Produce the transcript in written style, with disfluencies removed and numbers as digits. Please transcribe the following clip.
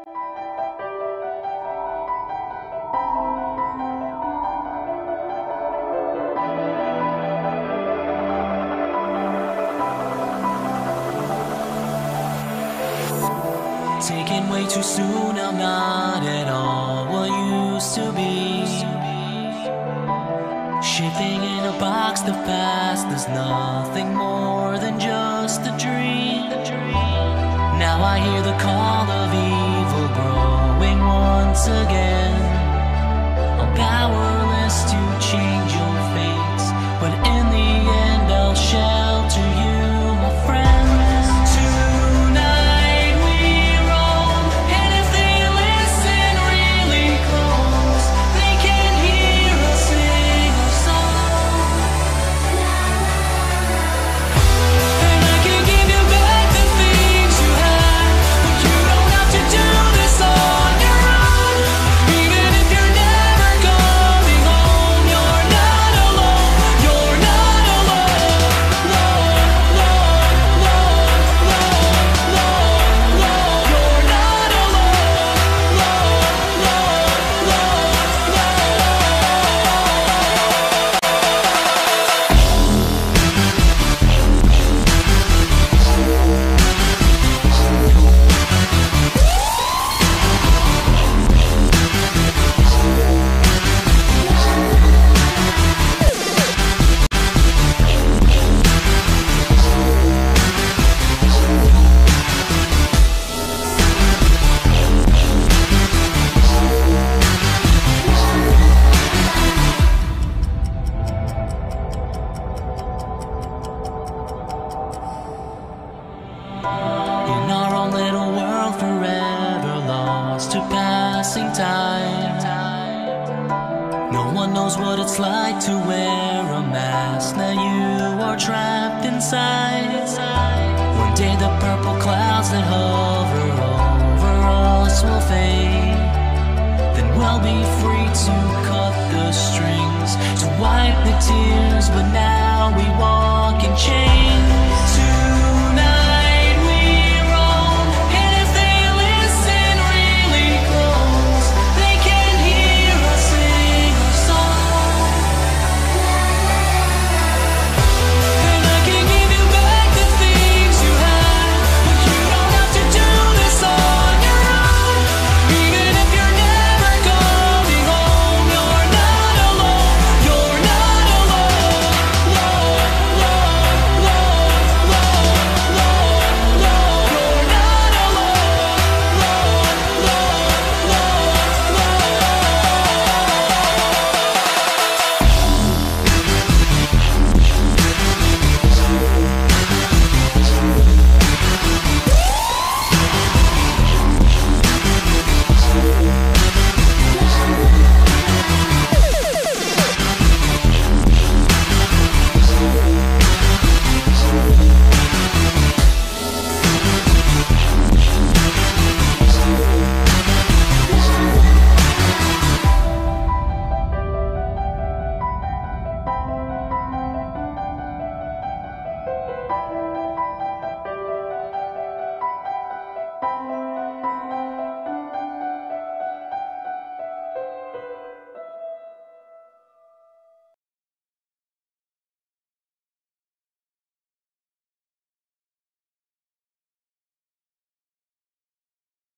Taken way too soon, I'm not at all what used to be. Shaping in a box the past, there's nothing more than just a dream. Now I hear the call of evil growing once again. I'm powerless to change your fates, but in the end I'll shelter you, my friend. In our own little world, forever lost to passing time. No one knows what it's like to wear a mask. Now you are trapped inside. One day the purple clouds that hover over us will fade. Then we'll be free to cut the strings, to wipe the tears. But now we walk in chains.